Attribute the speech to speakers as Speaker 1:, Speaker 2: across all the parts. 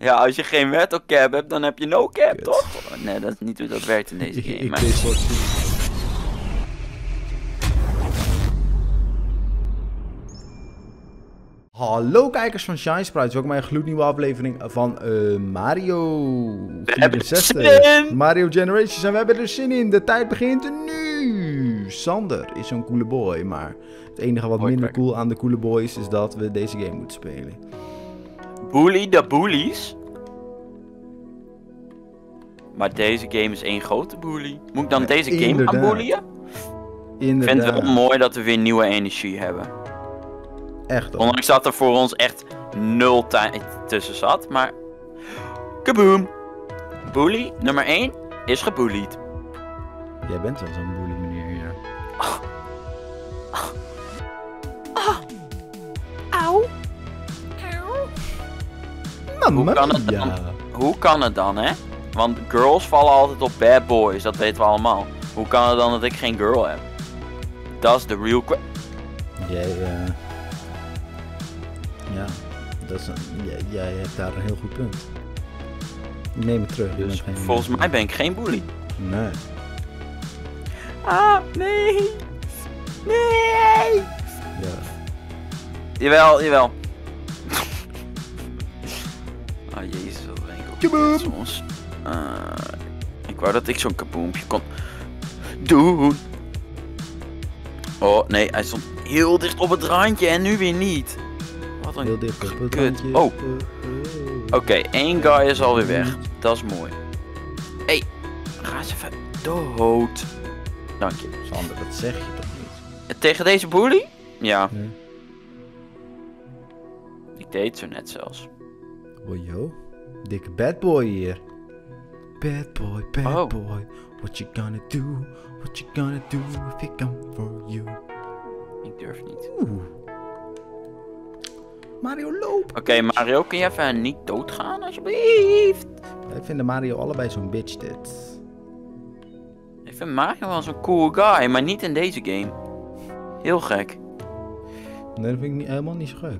Speaker 1: Ja, als je geen metal cap hebt, dan heb je no cap,
Speaker 2: Kut.
Speaker 1: toch? Nee, dat is niet hoe dat werkt in deze game.
Speaker 2: Ik
Speaker 1: Maar...
Speaker 2: weet wat het. Hallo kijkers van Shine Sprites, welkom bij een gloednieuwe aflevering van Mario
Speaker 1: We hebben er
Speaker 2: 64.
Speaker 1: zin in!
Speaker 2: Mario Generations en we hebben er zin in. De tijd begint nu. Sander is zo'n coole boy, maar het enige wat minder cool aan de coole boys is dat we deze game moeten spelen.
Speaker 1: Bully de bullies. Maar deze game is één grote bully. Moet ik dan
Speaker 2: Ja,
Speaker 1: deze game
Speaker 2: inderdaad.
Speaker 1: gaan bullyen? Ik
Speaker 2: Inderdaad.
Speaker 1: vind het wel mooi dat we weer nieuwe energie hebben.
Speaker 2: Echt hoor.
Speaker 1: Ondanks dat er voor ons echt 0 tijd tussen zat, maar... Kaboom! Bully nummer 1 is gebullied.
Speaker 2: Jij bent wel zo'n bully meneer hier.
Speaker 1: Auw!
Speaker 2: Mamma
Speaker 1: kan het
Speaker 2: mia.
Speaker 1: dan? Hoe kan het dan, hè? Want girls vallen altijd op bad boys, dat weten we allemaal. Hoe kan het dan dat ik geen girl heb? Dat is de real question.
Speaker 2: Ja, dat is jij hebt daar een heel goed punt. Neem het terug. je
Speaker 1: Dus
Speaker 2: bent geen-
Speaker 1: volgens mij ben ik geen bully.
Speaker 2: Nee.
Speaker 1: Ah, nee! Nee!
Speaker 2: Ja.
Speaker 1: Jawel, jawel. Oh jezus, wat ben ik ook
Speaker 2: Kaboom!
Speaker 1: soms. Ik wou dat ik zo'n kaboompje kon doen. Oh nee, hij stond heel dicht op het randje en nu weer niet. Wat een
Speaker 2: Heel dicht op het
Speaker 1: kut.
Speaker 2: randje.
Speaker 1: Oh, oké, één guy is alweer weg. Dat is mooi. Hey, ga eens even dood. Dank je.
Speaker 2: Sander, dat zeg je toch niet?
Speaker 1: Tegen deze bully? Ja,
Speaker 2: Nee.
Speaker 1: ik deed zo net zelfs.
Speaker 2: Oh yo, dikke bad boy hier. Bad boy, bad
Speaker 1: Oh.
Speaker 2: boy. What you gonna do? What you gonna do if he come for you?
Speaker 1: Ik durf niet.
Speaker 2: Oeh. Mario loop.
Speaker 1: Oké, Mario, kun je even niet doodgaan alsjeblieft?
Speaker 2: Wij vinden Mario allebei zo'n bitch dit.
Speaker 1: Ik vind Mario wel zo'n cool guy, maar niet in deze game. Heel gek.
Speaker 2: Nee, dat vind ik helemaal niet zo gek.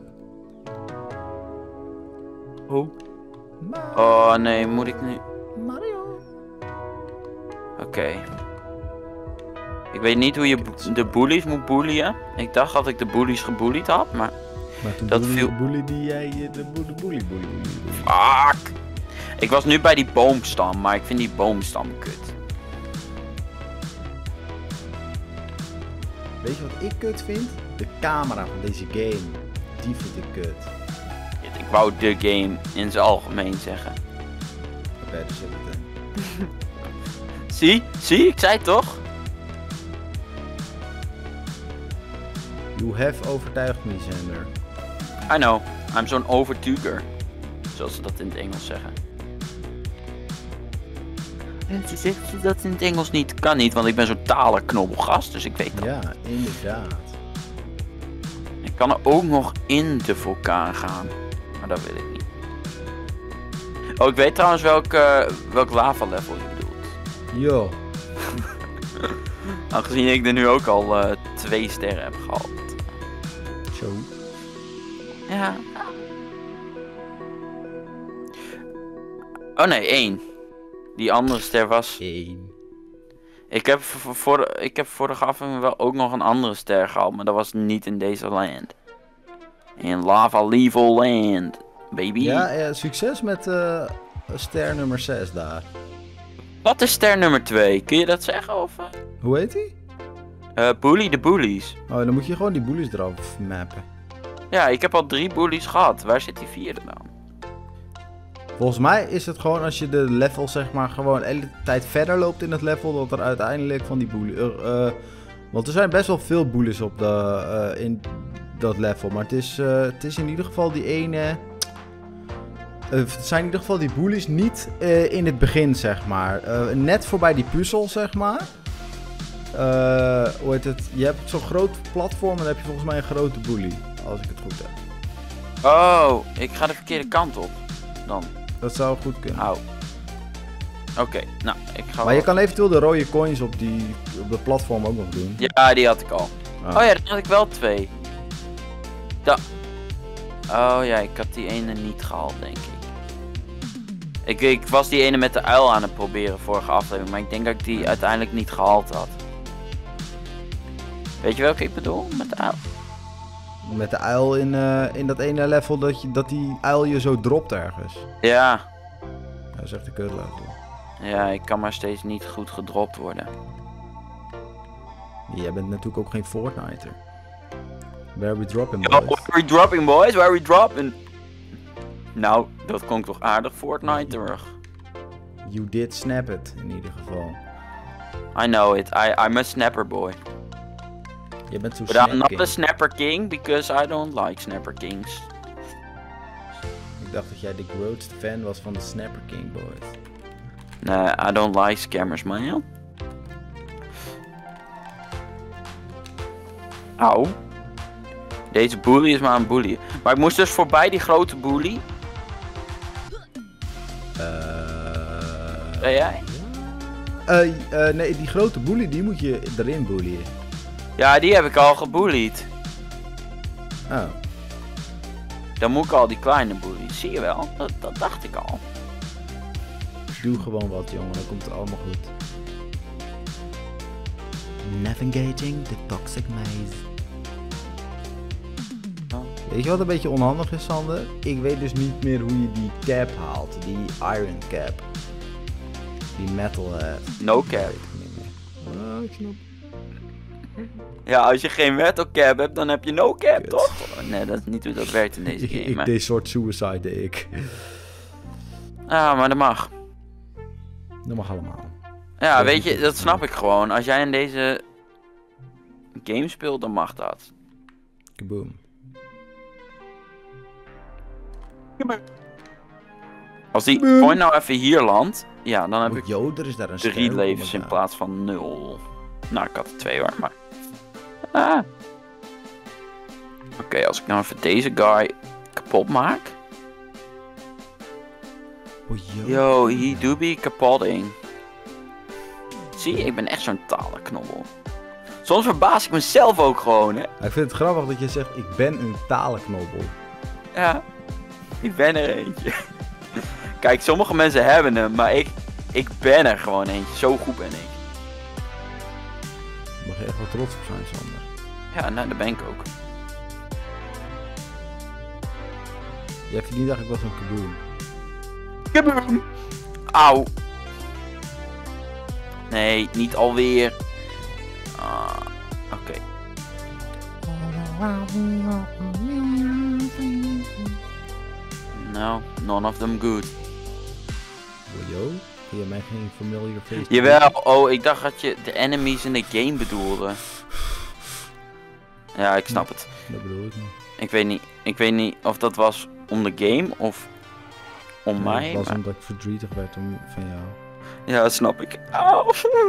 Speaker 1: Oh. Oh nee, moet ik nu...
Speaker 2: Mario.
Speaker 1: Oké. Ik weet niet hoe je de bullies moet bullyen. Ik dacht dat ik de bullies gebullied had, maar...
Speaker 2: Maar toen
Speaker 1: Dat viel-
Speaker 2: bully die jij de bully.
Speaker 1: Fuck! Ik was nu bij die boomstam, maar ik vind die boomstam kut.
Speaker 2: Weet je wat ik kut vind? De camera van deze game. Die vind ik kut.
Speaker 1: Ik wou de game in zijn algemeen zeggen.
Speaker 2: Oké, dus zit het in.
Speaker 1: Zie, ik zei het toch?
Speaker 2: You have overtuigd me, Sander.
Speaker 1: I know, I'm zo'n overtuiger. Zoals ze dat in het Engels zeggen. En ze zegt dat in het Engels niet. Kan niet, want ik ben zo'n talenknobbelgast, dus ik weet dat.
Speaker 2: Ja, inderdaad.
Speaker 1: Ik kan er ook nog in de vulkaan gaan. Maar dat weet ik niet. Oh, ik weet trouwens welk lava level je bedoelt.
Speaker 2: Yo.
Speaker 1: Aangezien ik er nu ook al 2 sterren heb gehad.
Speaker 2: Zo.
Speaker 1: Ja. Oh nee, 1. Die andere ster was...
Speaker 2: 1.
Speaker 1: Ik heb vorige aflevering wel ook nog een andere ster gehaald, maar dat was niet in deze land. In Lava Level Land, baby.
Speaker 2: Ja, succes met ster nummer 6 daar.
Speaker 1: Wat is ster nummer 2? Kun je dat zeggen? Of,
Speaker 2: Hoe heet die?
Speaker 1: Bully de Bullies.
Speaker 2: Oh, dan moet je gewoon die bullies eraf mappen.
Speaker 1: Ja, ik heb al 3 bullies gehad. Waar zit die 4e dan?
Speaker 2: Volgens mij is het gewoon als je de level zeg maar gewoon de hele tijd verder loopt in het level, dat er uiteindelijk van die bullies... want er zijn best wel veel bullies op in dat level, maar het is in ieder geval die ene... het zijn in ieder geval die bullies niet in het begin, zeg maar. Net voorbij die puzzel, zeg maar. Hoe heet het? Je hebt zo'n groot platform en dan heb je volgens mij een grote bully. Als ik het goed heb.
Speaker 1: Oh, ik ga de verkeerde kant op. Dan.
Speaker 2: Dat zou goed kunnen.
Speaker 1: Auw. Oké, nou, ik ga
Speaker 2: Maar
Speaker 1: wel...
Speaker 2: je kan eventueel de rode coins op de platform ook nog doen.
Speaker 1: Ja, die had ik al.
Speaker 2: Ah.
Speaker 1: Oh ja, dan had ik wel 2. Oh ja, ik had die ene niet gehaald, denk ik. Ik was die ene met de uil aan het proberen vorige aflevering, maar ik denk dat ik die uiteindelijk niet gehaald had. Weet je welke ik bedoel met de uil?
Speaker 2: Met de uil in dat ene level dat die uil je zo dropt ergens.
Speaker 1: Ja.
Speaker 2: Dat is echt een kut level.
Speaker 1: Ja, ik kan maar steeds niet goed gedropt worden.
Speaker 2: Jij bent natuurlijk ook geen Fortniter. Where we dropping,
Speaker 1: Yo,
Speaker 2: boys?
Speaker 1: where we dropping, boys? Where we dropping? Nou, dat klonk toch aardig Fortniterig.
Speaker 2: You did snap it, in ieder geval.
Speaker 1: I know it. I'm a snapper boy.
Speaker 2: Je bent zo
Speaker 1: But I'm
Speaker 2: snap
Speaker 1: not
Speaker 2: king.
Speaker 1: a snapper king because I don't like snapper kings.
Speaker 2: Ik dacht dat jij de grootste fan was van de Snapper King, boys.
Speaker 1: Nee, I don't like scammers, man. Auw. Deze bully is maar een bully. Maar ik moest dus voorbij die grote bully. Ben jij?
Speaker 2: Nee, die grote bully, die moet je erin bullyen.
Speaker 1: Ja, die heb ik al gebullied.
Speaker 2: Oh.
Speaker 1: Dan moet ik al die kleine bullies. Zie je wel? Dat dacht ik al.
Speaker 2: Doe gewoon wat, jongen, dan komt het allemaal goed. Navigating the toxic maze. Weet je wat een beetje onhandig is, Sander? Ik weet dus niet meer hoe je die cap haalt. Die iron cap. Die metal
Speaker 1: No cap.
Speaker 2: weet ik niet meer. Ik snap.
Speaker 1: Ja, als je geen metal cap hebt, dan heb je no cap,
Speaker 2: Kut.
Speaker 1: toch? Nee, dat is niet hoe dat werkt in deze game.
Speaker 2: Ik
Speaker 1: hè.
Speaker 2: deed soort suicide, deed ik.
Speaker 1: Ah, maar dat mag.
Speaker 2: Dat mag allemaal.
Speaker 1: Ja,
Speaker 2: Dat
Speaker 1: weet
Speaker 2: is
Speaker 1: je,
Speaker 2: niet
Speaker 1: dat
Speaker 2: goed.
Speaker 1: snap ik gewoon. Als jij in deze game speelt, dan mag dat.
Speaker 2: Kaboom.
Speaker 1: Als die coin nou even hier landt, ja, dan heb
Speaker 2: Oh,
Speaker 1: ik
Speaker 2: yo, er is daar een
Speaker 1: 3
Speaker 2: ster.
Speaker 1: levens in plaats van 0. Nou, ik had er 2 hoor, maar... Ah. Oké, als ik nou even deze guy kapot maak.
Speaker 2: Oh,
Speaker 1: Yo, he do be kapotting. Zie je, ik ben echt zo'n talenknobbel. Soms verbaas ik mezelf ook gewoon, hè.
Speaker 2: Ik vind het grappig dat je zegt, ik ben een talenknobbel.
Speaker 1: Ja, ik ben er eentje. Kijk, sommige mensen hebben hem, maar ik ben er gewoon eentje. Zo goed ben ik.
Speaker 2: Daar mag je echt wel trots op zijn, Sander.
Speaker 1: Ja, nou, dat ben ik ook.
Speaker 2: Jij verdient eigenlijk wel zo'n kaboom.
Speaker 1: Kaboom! Auw. Nee, niet alweer. Ah, oké. No, none of them good.
Speaker 2: Oh, yo, kun je mij geen familiar face...
Speaker 1: Jawel, oh, ik dacht dat je de enemies in de game bedoelde. Ja, ik snap het.
Speaker 2: Dat bedoel ik niet.
Speaker 1: Ik weet niet of dat was om de game of om mij.
Speaker 2: Het was
Speaker 1: maar-
Speaker 2: omdat ik verdrietig werd van jou.
Speaker 1: Ja, dat snap ik. Auw.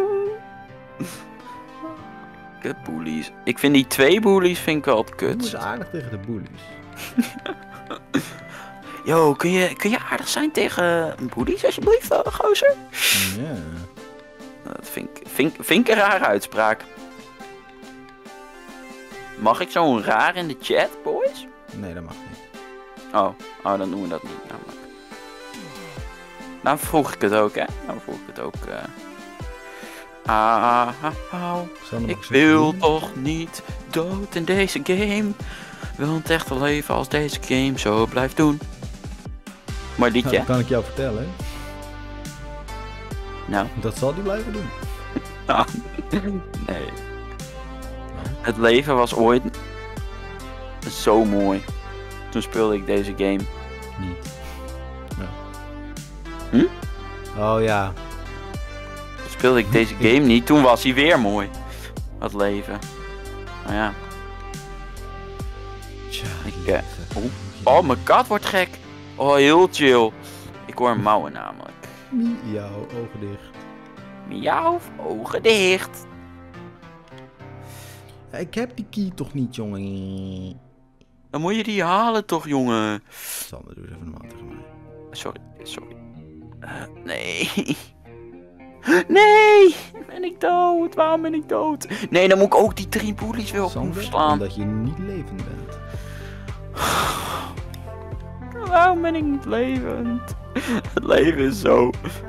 Speaker 1: Kut bullies. Ik vind die 2 bullies vind ik wel het
Speaker 2: Doe
Speaker 1: kut.
Speaker 2: eens aardig tegen de bullies.
Speaker 1: Yo, kun je aardig zijn tegen bullies alsjeblieft, gozer?
Speaker 2: Ja.
Speaker 1: Dat vind ik een rare uitspraak. Mag ik zo'n raar in de chat, boys?
Speaker 2: Nee, dat mag niet.
Speaker 1: Oh, dan doen we dat niet namelijk. Nou vroeg ik het ook, hè. Nou vroeg ik het ook.
Speaker 2: Sander,
Speaker 1: Ik
Speaker 2: mag
Speaker 1: wil
Speaker 2: zeggen,
Speaker 1: toch niet dood in deze game. Wil het echte leven als deze game zo blijft doen. Mooi
Speaker 2: Nou,
Speaker 1: liedje.
Speaker 2: dat kan ik jou vertellen.
Speaker 1: Nou,
Speaker 2: Dat zal hij blijven doen.
Speaker 1: nee. Het leven was ooit zo mooi. Toen speelde ik deze game.
Speaker 2: Niet. Ja.
Speaker 1: Hm?
Speaker 2: Oh ja.
Speaker 1: Toen speelde ik deze game niet. Toen was hij weer mooi. Het leven. Nou ja.
Speaker 2: Tja,
Speaker 1: Ik,
Speaker 2: lieve.
Speaker 1: Oh, mijn kat wordt gek. Oh, heel chill. Ik hoor mouwen namelijk.
Speaker 2: Jouw ogen dicht.
Speaker 1: Miauw, ogen dicht.
Speaker 2: Ja, ik heb die key toch niet, jongen.
Speaker 1: Dan moet je die halen toch, jongen.
Speaker 2: Sander, doe eens even normaal tegen mij.
Speaker 1: Sorry. Nee. Nee, ben ik dood? Waarom ben ik dood? Nee, dan moet ik ook die 3 bullies weer op
Speaker 2: Sander,
Speaker 1: verslaan.
Speaker 2: omdat je niet levend bent.
Speaker 1: Waarom ben ik niet levend? Het leven is zo...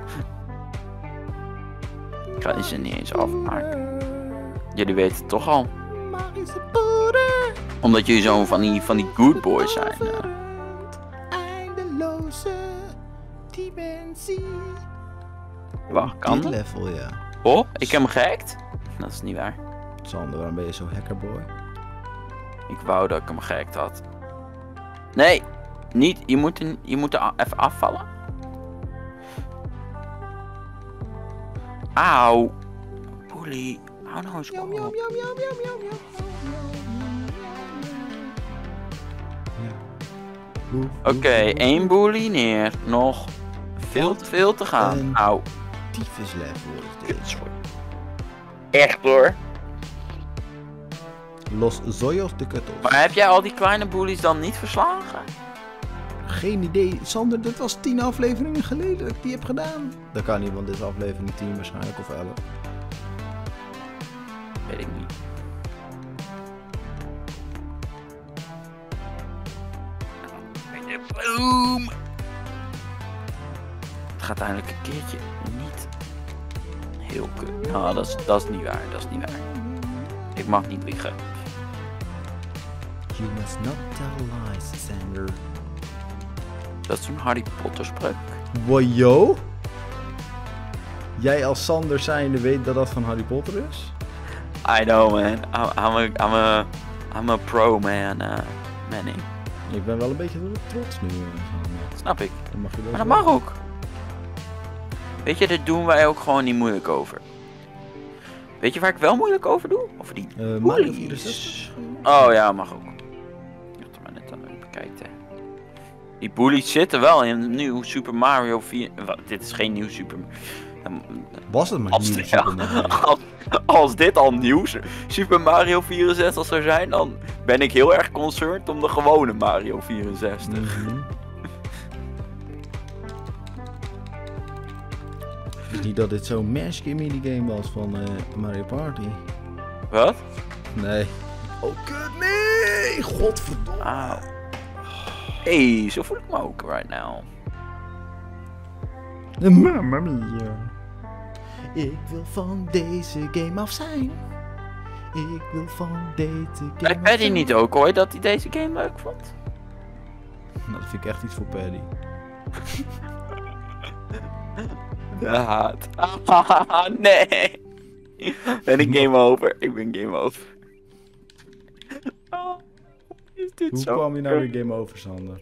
Speaker 1: Ik ga deze niet eens afmaken. Jullie weten het toch al. Omdat jullie zo van die good boys zijn.
Speaker 2: Eindeloze dimensie.
Speaker 1: Wacht, kan
Speaker 2: Dit
Speaker 1: dat?
Speaker 2: level, ja.
Speaker 1: Oh, ik heb hem gehackt? Dat is niet waar.
Speaker 2: Sander, waarom ben je zo hackerboy?
Speaker 1: Ik wou dat ik hem gehackt had. Nee, niet. Je moet er even afvallen. Auw. Bully. Hou nou eens op. Oké, 1 bully neer. Nog veel te gaan. Auw.
Speaker 2: Tyfus level is dit.
Speaker 1: Sorry. Echt hoor.
Speaker 2: Los Zoyos de Kettles.
Speaker 1: Maar heb jij al die kleine bullies dan niet verslagen?
Speaker 2: Geen idee. Sander, dat was 10 afleveringen geleden dat ik die heb gedaan. Dat kan niet, want dit is aflevering 10 waarschijnlijk of 11.
Speaker 1: Weet ik niet. Boom! Het gaat eindelijk een keertje niet heel kut. Nou, dat is niet waar. Dat is niet waar. Ik mag niet liegen.
Speaker 2: You must not tell lies, Sander.
Speaker 1: Dat is een Harry Potter spreuk.
Speaker 2: Wajo? Jij als Sander zijnde weet dat dat van Harry Potter is?
Speaker 1: I know man. I'm a pro man. Manning.
Speaker 2: Ik ben wel een beetje trots nu.
Speaker 1: Snap ik.
Speaker 2: Dan mag je
Speaker 1: Maar dat mag ook. Weet je, daar doen wij ook gewoon niet moeilijk over. Weet je waar ik wel moeilijk over doe? Over die
Speaker 2: Mario
Speaker 1: bullies.
Speaker 2: 64?
Speaker 1: Oh ja, mag ook. Ik had er maar net aan bekijkt hè. Die bullies zitten wel in een nieuw Super Mario 4. Dit is geen nieuw Super...
Speaker 2: Was het maar nieuw Super Mario?
Speaker 1: Als dit al nieuw Super Mario 64 zou zijn, dan ben ik heel erg concerned om de gewone Mario 64.
Speaker 2: Mhm. Is niet dat dit zo'n Mash minigame was van Mario Party?
Speaker 1: Wat?
Speaker 2: Nee. Oh kut, nee! Godverdomme.
Speaker 1: Auw. Hey, zo voel ik me ook right now.
Speaker 2: Mamma mia. Ik wil van deze game af zijn. Ik wil van deze game
Speaker 1: Zei
Speaker 2: af
Speaker 1: Paddy
Speaker 2: zijn.
Speaker 1: niet ook ooit dat hij deze game leuk vond?
Speaker 2: Nou, dat vind ik echt iets voor Paddy.
Speaker 1: De haat. Nee. Ben ik game over? Ik ben game over. Oh, is dit
Speaker 2: Hoe
Speaker 1: zo?
Speaker 2: kwam je nou weer game over, Sander?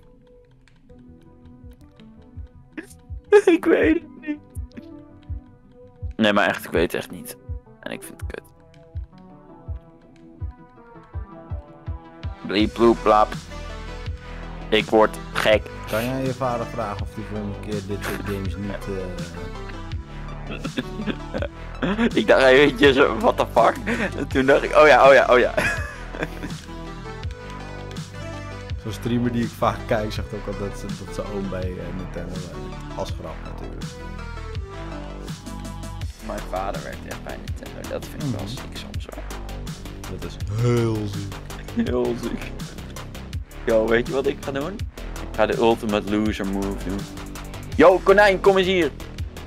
Speaker 1: Ik weet het niet. Nee, maar echt, ik weet het echt niet. En ik vind het kut. Bliep, bloep, blap. Ik word gek.
Speaker 2: Kan jij je vader vragen of die volgende keer dit soort games niet...
Speaker 1: Ik dacht eventjes, what the fuck? En toen dacht ik, oh ja.
Speaker 2: Zo'n streamer die ik vaak kijk zegt ook al dat ze oom bij Nintendo als grap natuurlijk.
Speaker 1: Mijn vader werkt echt bij Nintendo. Dat vind ik wel ziek soms hoor.
Speaker 2: Dat is heel ziek.
Speaker 1: Heel ziek. Yo, weet je wat ik ga doen? Ik ga de ultimate loser move doen. Yo, konijn, kom eens hier.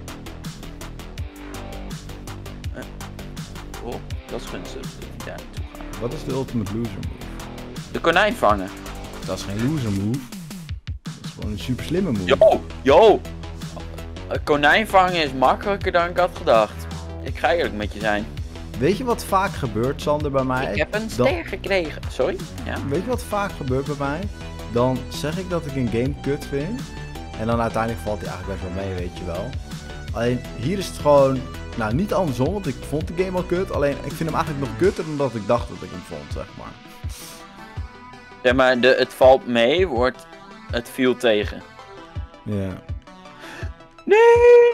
Speaker 1: Oh, dat is gunstig dat hij daar naartoe gaat.
Speaker 2: Wat is de ultimate loser move?
Speaker 1: De konijn vangen.
Speaker 2: Dat is geen loser move. Dat is gewoon een super slimme move.
Speaker 1: Yo! Een konijn vangen is makkelijker dan ik had gedacht. Ik ga eerlijk met je zijn.
Speaker 2: Weet je wat vaak gebeurt, Sander, bij mij?
Speaker 1: Ik heb een ster gekregen. Sorry? Ja.
Speaker 2: Weet je wat vaak gebeurt bij mij? Dan zeg ik dat ik een game kut vind. En dan uiteindelijk valt hij eigenlijk best wel mee, weet je wel. Alleen hier is het gewoon... Nou, niet andersom, want ik vond de game al kut. Alleen ik vind hem eigenlijk nog kutter dan dat ik dacht dat ik hem vond, zeg maar.
Speaker 1: Zeg maar, het valt mee, het viel tegen.
Speaker 2: Ja.
Speaker 1: Nee!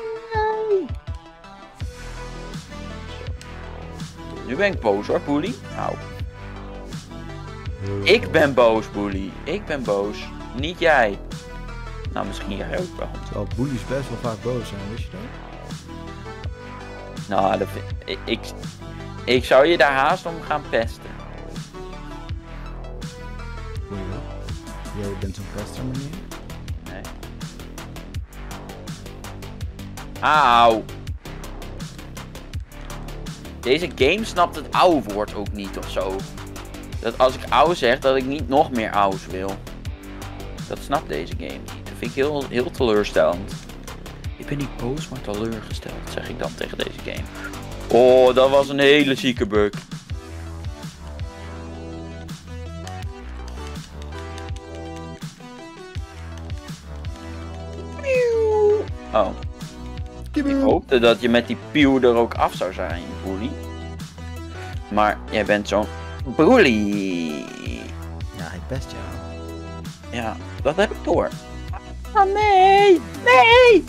Speaker 1: Nu ben ik boos hoor, Bully. Auw. Ik ben boos, Bully. Ik ben boos. Niet jij. Nou, misschien jij ook wel.
Speaker 2: Terwijl bullies best wel vaak boos zijn, wist je dat?
Speaker 1: Nou, ik zou je daar haast om gaan pesten.
Speaker 2: Hoe je dat? Jij bent zo'n pester, meneer?
Speaker 1: Nee. Auw. Deze game snapt het ouw woord ook niet of zo. Dat als ik auw zeg, dat ik niet nog meer auws wil. Dat snapt deze game niet. Dat vind ik heel teleurstellend. Ik ben niet boos, maar teleurgesteld, zeg ik dan tegen deze game. Oh, dat was een hele zieke bug. Oh. Ik hoopte dat je met die pieuw er ook af zou zijn, Boelie. Maar jij bent zo'n Boelie.
Speaker 2: Ja, hij best ja.
Speaker 1: Ja, dat heb ik door. Oh nee! Nee!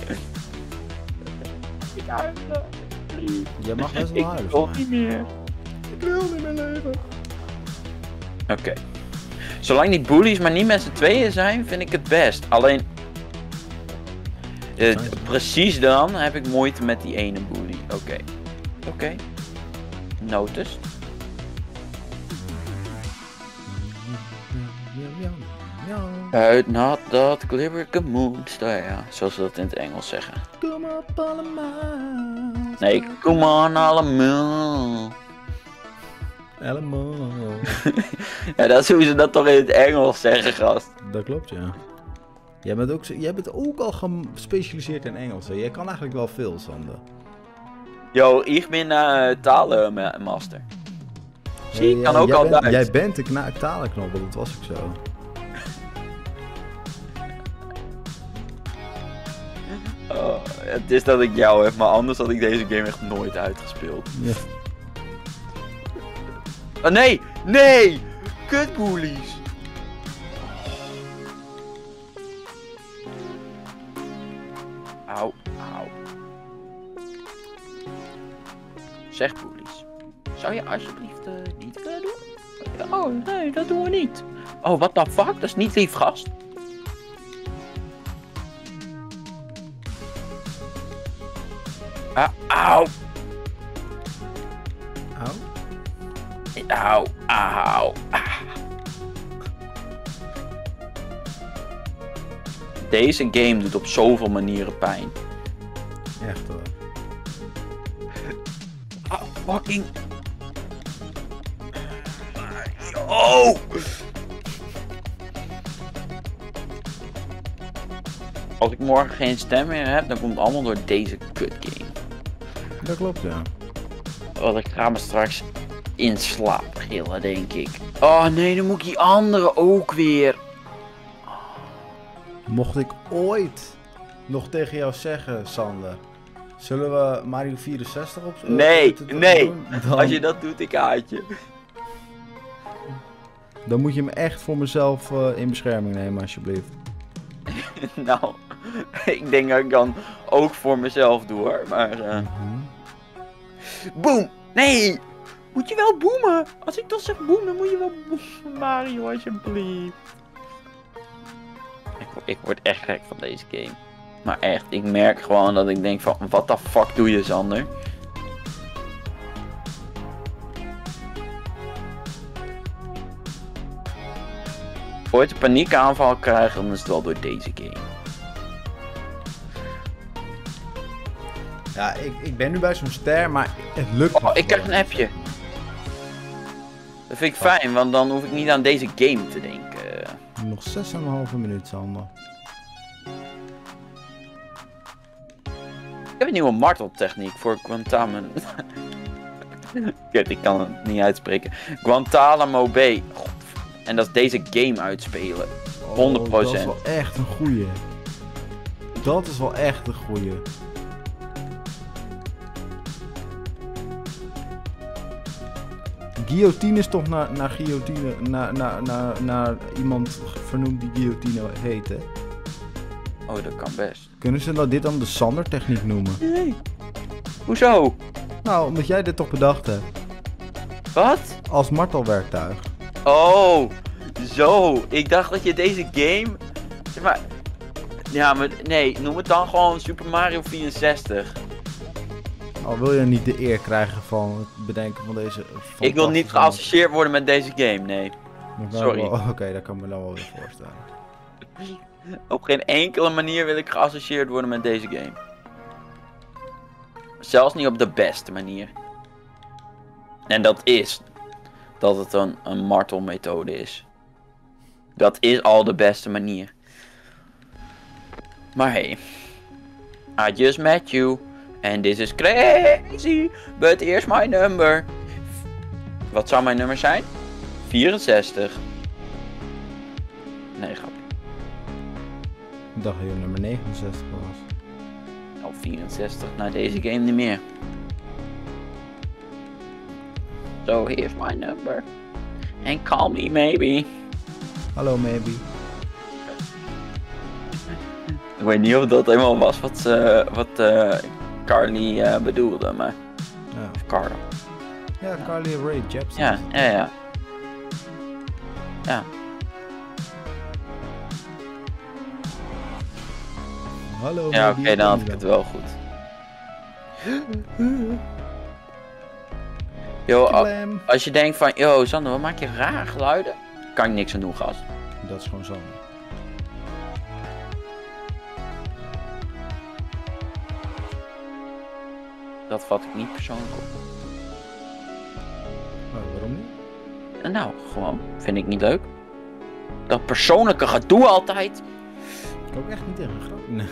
Speaker 1: Ik huilen.
Speaker 2: Je mag best wel
Speaker 1: Ik
Speaker 2: huilen.
Speaker 1: wil niet meer.
Speaker 2: Ik wil niet meer leven.
Speaker 1: Oké. Zolang die bullies maar niet met z'n tweeën zijn, vind ik het best. Alleen... precies dan heb ik moeite met die ene bully. Oké. Oké. Noticed. Uit not dat glibberige moonstar, ja. Zoals ze dat in het Engels zeggen.
Speaker 2: Kom op allemaal.
Speaker 1: Nee, come on allemaal.
Speaker 2: Allemaal.
Speaker 1: Ja, dat is hoe ze dat toch in het Engels zeggen, gast.
Speaker 2: Dat klopt, ja. Jij bent ook al gespecialiseerd in Engels, hè? Jij kan eigenlijk wel veel, Sander.
Speaker 1: Yo, ik ben talenmaster. Zie, ik kan ook al Duits.
Speaker 2: Jij bent de talenknobbel, dat was ik zo.
Speaker 1: Oh, het is dat ik jou heb, maar anders had ik deze game echt nooit uitgespeeld.
Speaker 2: Ja.
Speaker 1: Oh nee! Nee! Kutboelies! Auw, auw. Zeg boelies. Zou je alsjeblieft niet willen doen? Oh nee, dat doen we niet. Oh, what the fuck? Dat is niet lief, gast. Auw.
Speaker 2: Auw?
Speaker 1: Auw, auw. Deze game doet op zoveel manieren pijn.
Speaker 2: Echt hoor.
Speaker 1: Fucking... Oh! Als ik morgen geen stem meer heb, dan komt het allemaal door deze kut game.
Speaker 2: Dat klopt, ja.
Speaker 1: Want ik ga me straks in slaap gillen, denk ik. Oh nee, dan moet ik die andere ook weer.
Speaker 2: Mocht ik ooit nog tegen jou zeggen, Sander, zullen we Mario 64 op
Speaker 1: Nee, nee.
Speaker 2: doen? Dan,
Speaker 1: Als je dat doet, ik haat je.
Speaker 2: dan moet je me echt voor mezelf in bescherming nemen, alsjeblieft.
Speaker 1: Nou, ik denk dat ik dan ook voor mezelf doe hoor, maar... Boom! Nee! Moet je wel boomen? Als ik toch zeg boom, dan moet je wel boomen, Mario, alsjeblieft. Ik word echt gek van deze game. Maar echt, ik merk gewoon dat ik denk van, wat de fuck doe je, Sander? Ooit een paniekaanval krijgen, dan is het wel door deze game.
Speaker 2: Ja, ik ben nu bij zo'n ster, maar het lukt me
Speaker 1: Ik krijg
Speaker 2: gewoon.
Speaker 1: een appje. Dat vind ik fijn, want dan hoef ik niet aan deze game te denken.
Speaker 2: Nog 6,5 minuut, Sander.
Speaker 1: Ik heb een nieuwe marteltechniek voor Guantanamo. Kut, ik kan het niet uitspreken. Guantanamo Bay. God. En dat is deze game uitspelen. 100%.
Speaker 2: Dat is wel echt een goeie. Dat is wel echt een goeie. Guillotine is toch naar guillotine, naar iemand vernoemd die guillotine heet, hè?
Speaker 1: Oh, dat kan best.
Speaker 2: Kunnen ze dit dan de Sander-techniek noemen?
Speaker 1: Nee. Hoezo?
Speaker 2: Nou, omdat jij dit toch bedacht hebt.
Speaker 1: Wat?
Speaker 2: Als martelwerktuig.
Speaker 1: Oh, zo. Ik dacht dat je deze game... Zeg maar... Ja, maar nee, noem het dan gewoon Super Mario 64.
Speaker 2: Al wil je niet de eer krijgen van het bedenken van deze...
Speaker 1: Ik wil niet geassocieerd worden met deze game, nee. Sorry.
Speaker 2: Oké, dat kan me dan wel weer voorstellen.
Speaker 1: Op geen enkele manier wil ik geassocieerd worden met deze game. Zelfs niet op de beste manier. En dat is dat het een martelmethode is. Dat is al de beste manier. Maar hey, I just met you and this is crazy, but here's my number. Wat zou mijn nummer zijn? 64. Nee, grapje.
Speaker 2: Ik dacht dat je nummer 69 was.
Speaker 1: Al 64 na deze game niet meer. So here's my number. And call me maybe.
Speaker 2: Hallo, maybe.
Speaker 1: Ik weet niet of dat helemaal was wat Carly bedoelde, maar...
Speaker 2: Ja,
Speaker 1: Of Carl.
Speaker 2: ja Carly Rae Jepsen.
Speaker 1: Ja.
Speaker 2: Hallo,
Speaker 1: Ja,
Speaker 2: maybe.
Speaker 1: oké, dan had ik het wel goed. Yo,
Speaker 2: Klam.
Speaker 1: als je denkt van, yo Sander, wat maak je rare geluiden? Kan ik niks aan doen, gast.
Speaker 2: Dat is gewoon zo.
Speaker 1: Dat vat ik niet persoonlijk op.
Speaker 2: Oh, waarom niet?
Speaker 1: En nou, gewoon, vind ik niet leuk. Dat persoonlijke gedoe altijd.
Speaker 2: Ik ook echt niet tegen een grap. Nee.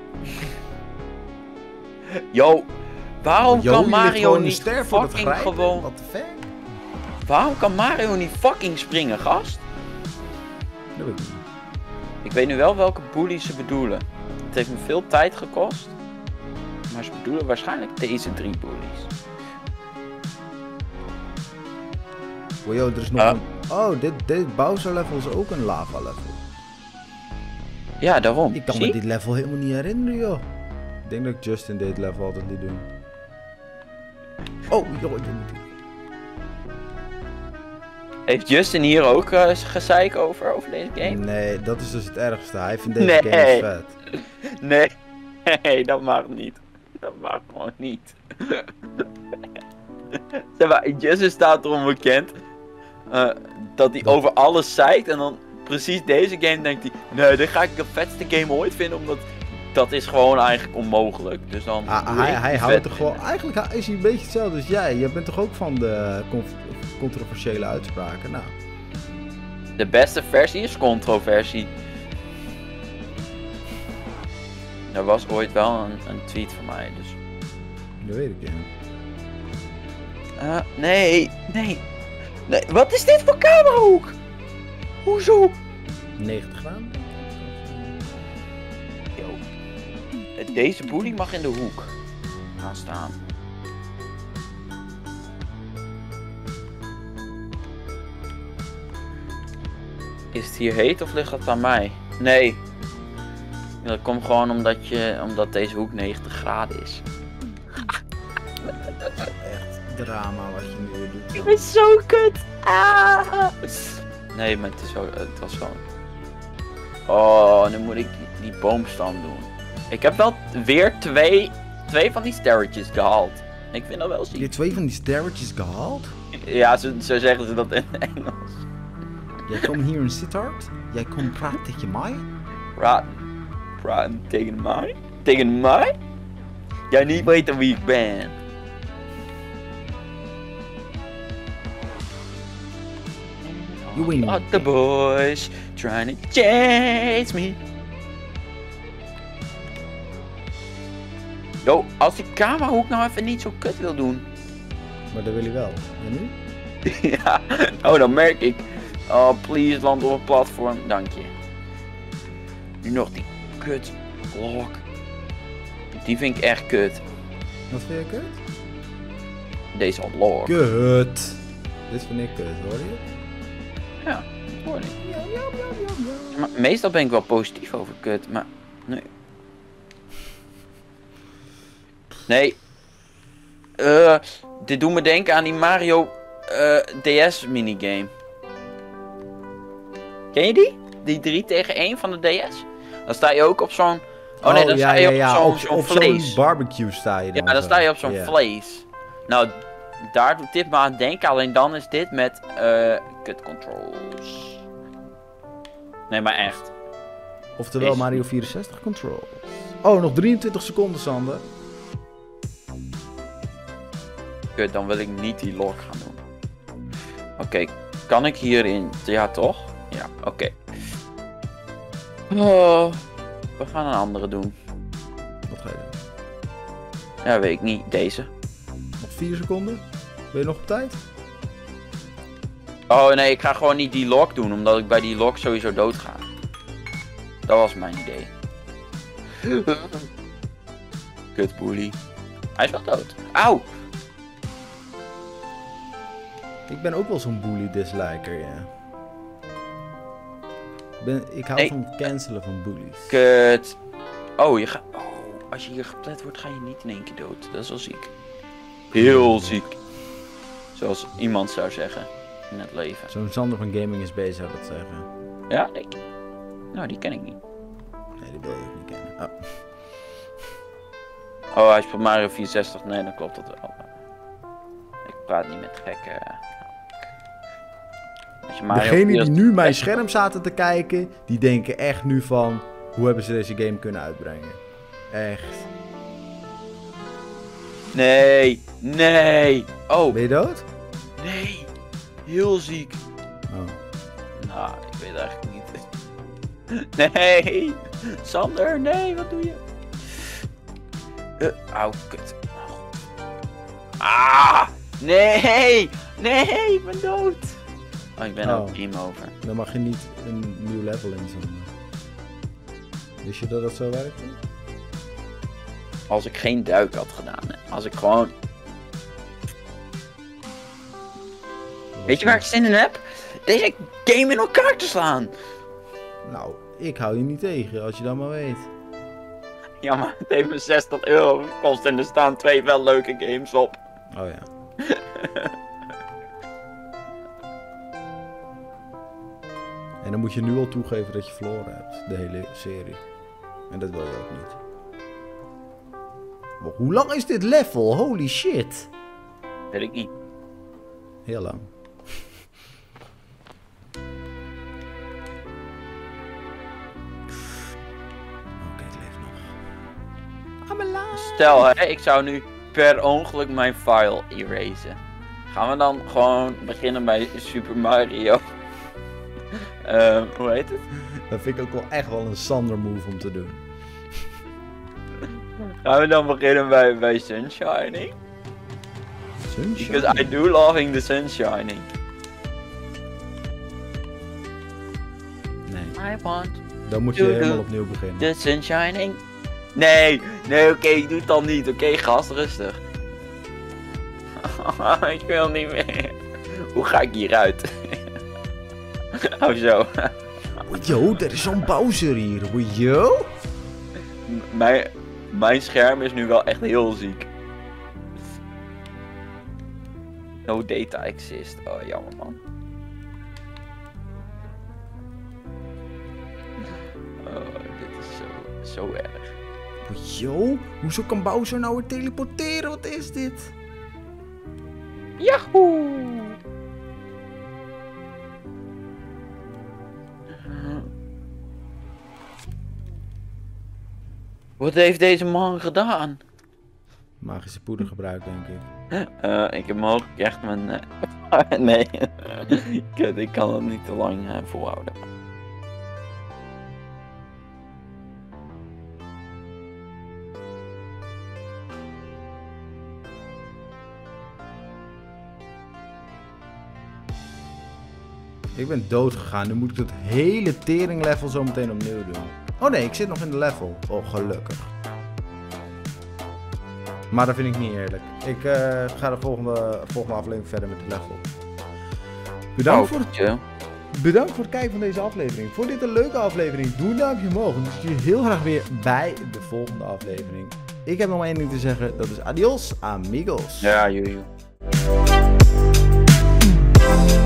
Speaker 1: Yo, waarom
Speaker 2: Yo,
Speaker 1: kan
Speaker 2: je ligt
Speaker 1: Mario
Speaker 2: gewoon
Speaker 1: niet
Speaker 2: ster voor het
Speaker 1: fucking
Speaker 2: grijpen?
Speaker 1: gewoon...
Speaker 2: Wat de fuck?
Speaker 1: Waarom kan Mario niet fucking springen, gast?
Speaker 2: Dat weet ik niet.
Speaker 1: Ik weet nu wel welke bullies ze bedoelen. Het heeft me veel tijd gekost. Maar ze bedoelen waarschijnlijk deze 3 bullies.
Speaker 2: Oh, yo, er is nog een... Oh, dit Bowser level is ook een lava level.
Speaker 1: Ja, daarom.
Speaker 2: Ik kan
Speaker 1: Zie?
Speaker 2: me dit level helemaal niet herinneren, joh. Ik denk dat ik Justin dit level altijd liet doen. Oh, joh, dit moet ik.
Speaker 1: Heeft Justin hier ook gezeik over deze game?
Speaker 2: Nee, dat is dus het ergste. Hij vindt deze
Speaker 1: Nee.
Speaker 2: game vet.
Speaker 1: Nee, dat mag niet. Dat mag gewoon niet. Zeg maar, Justin staat erom bekend dat hij over alles zeikt en dan precies deze game denkt hij, nee, dit ga ik de vetste game ooit vinden, omdat dat is gewoon eigenlijk onmogelijk. Dus dan
Speaker 2: Hij houdt er gewoon... Eigenlijk is hij een beetje hetzelfde als jij. Je bent toch ook van de controversiële uitspraken? Nou,
Speaker 1: De beste versie is controversie. Er was ooit wel een tweet van mij, dus...
Speaker 2: dat weet ik, ja.
Speaker 1: Nee. Wat is dit voor camerahoek? Hoezo?
Speaker 2: 90 graden?
Speaker 1: Yo. Deze bully mag in de hoek gaan staan. Is het hier heet of ligt dat aan mij? Nee. Dat komt gewoon omdat deze hoek 90 graden is.
Speaker 2: Echt drama wat je nu weer doet.
Speaker 1: Ik ben zo kut. Ah. Nee, maar het was zo. Oh, nu moet ik die boomstam doen. Ik heb wel weer twee van die sterretjes gehaald. Ik vind dat wel ziek.
Speaker 2: Heb je 2 van die sterretjes gehaald?
Speaker 1: Ja, zo zeggen ze dat in het Engels.
Speaker 2: Jij komt hier in Sittard? Jij komt praten tegen mij?
Speaker 1: Praten tegen mij? Tegen mij? Jij niet weten wie ik ben.
Speaker 2: You ain't
Speaker 1: Not the boys trying to chase me. Yo, als die camerahoek nou even niet zo kut wil doen.
Speaker 2: Maar dat wil hij wel. En nu?
Speaker 1: Ja, oh, dan merk ik. Oh, please, land op een platform. Dank je. Nu nog die kut blok. Die vind ik echt kut.
Speaker 2: Wat vind je kut?
Speaker 1: Deze lore.
Speaker 2: Kut. Dit vind ik kut, hoor je?
Speaker 1: Ja, dat hoor ik. Maar meestal ben ik wel positief over kut, maar nee. Nee. Dit doet me denken aan die Mario DS minigame. Ken je die? Die 3 tegen 1 van de DS? Dan sta je ook op zo'n... Oh nee, dan sta je op zo'n vlees.
Speaker 2: Zo'n barbecue sta je dan.
Speaker 1: Ja, dan sta je op zo'n
Speaker 2: Ja.
Speaker 1: vlees. Nou, daar doet dit me aan denken. Alleen dan is dit met cut controls. Nee, maar echt.
Speaker 2: Oftewel
Speaker 1: Is-
Speaker 2: Mario 64 control. Oh, nog 23 seconden, Sander.
Speaker 1: Kut, dan wil ik niet die log gaan doen. Oké, kan ik hierin? Ja, toch? Ja, oké. Oh, we gaan een andere doen.
Speaker 2: Wat ga je doen?
Speaker 1: Ja, weet ik niet. Deze.
Speaker 2: Nog 4 seconden? Ben je nog op tijd?
Speaker 1: Oh nee, ik ga gewoon niet die log doen, omdat ik bij die log sowieso dood ga. Dat was mijn idee. Kutboelie. Hij is wel dood. Auw!
Speaker 2: Ik ben ook wel zo'n bully disliker, ja. Ik hou
Speaker 1: Nee.
Speaker 2: van het cancelen van bullies.
Speaker 1: Kut. Oh, je gaat... Oh, als je hier geplet wordt, ga je niet in één keer dood. Dat is wel ziek. Heel ziek. Zoals iemand zou zeggen in het leven.
Speaker 2: Zo'n Sander van Gaming is bezig, zou dat zeggen.
Speaker 1: Ja, denk ik. Nou, die ken ik niet.
Speaker 2: Nee, die wil je ook niet kennen. Oh.
Speaker 1: Oh, hij speelt Mario 64. Nee, dan klopt dat wel. Ik praat niet met gekken. Als je Mario
Speaker 2: Degenen die
Speaker 1: 64
Speaker 2: nu mijn scherm zaten te kijken, die denken echt nu van... Hoe hebben ze deze game kunnen uitbrengen? Echt.
Speaker 1: Nee, nee. Oh,
Speaker 2: Ben je dood?
Speaker 1: nee. Heel ziek.
Speaker 2: Oh.
Speaker 1: Nou, ik weet eigenlijk niet. Nee. Sander, nee, wat doe je? Auw, kut. Oh, God. Ah, nee. Nee, ik ben dood. Oh, ik ben ook game over.
Speaker 2: Dan mag je niet een nieuw level inzenden. Wist je dat dat zo werkte?
Speaker 1: Als ik geen duik had gedaan. Hè. Als ik gewoon... Weet je waar ik zin in heb? Deze game in elkaar te slaan.
Speaker 2: Nou, ik hou je niet tegen, als je dat maar weet.
Speaker 1: Ja, maar het heeft me 60 euro gekost en er staan 2 wel leuke games op.
Speaker 2: Oh ja. En dan moet je nu al toegeven dat je verloren hebt, de hele serie. En dat wil je ook niet. Maar hoe lang is dit level? Holy shit.
Speaker 1: Weet ik niet.
Speaker 2: Heel lang. Oké, ik leef nog. I'm alive.
Speaker 1: Stel, hè, ik zou nu per ongeluk mijn file erasen. Gaan we dan gewoon beginnen bij Super Mario? Hoe heet het?
Speaker 2: Dat vind ik ook wel echt wel een Sander move om te doen.
Speaker 1: Gaan we dan beginnen bij Sunshining?
Speaker 2: Sunshine?
Speaker 1: Because I do loving the Sunshining.
Speaker 2: Nee,
Speaker 1: I want
Speaker 2: dan moet je helemaal opnieuw beginnen.
Speaker 1: the Sunshining. Nee, oké, ik doe het dan niet. Oké, gast, rustig. Ik wil niet meer. Hoe ga ik hieruit? Oh zo.
Speaker 2: Yo, er is zo'n Bowser hier. Yo?
Speaker 1: Mijn scherm is nu wel echt heel ziek. No data exist. Oh, jammer man. Oh, dit is zo erg.
Speaker 2: Yo, hoezo kan Bowser nou weer teleporteren? Wat is dit?
Speaker 1: Yahoo! Wat heeft deze man gedaan?
Speaker 2: Magische poeder gebruikt, denk ik.
Speaker 1: Ik heb mogelijk echt mijn... nee. Ik kan het niet te lang volhouden.
Speaker 2: Ik ben dood gegaan. Nu moet ik het hele tering level zo meteen opnieuw doen. Oh nee, ik zit nog in de level. Oh, gelukkig. Maar dat vind ik niet eerlijk. Ik ga de volgende aflevering verder met de level. Bedankt voor het kijken van deze aflevering. Vond je dit een leuke aflevering? Doe een duimpje omhoog. Dan zie je heel graag weer bij de volgende aflevering. Ik heb nog maar één ding te zeggen. Dat is adios, amigos.
Speaker 1: Ja, joe.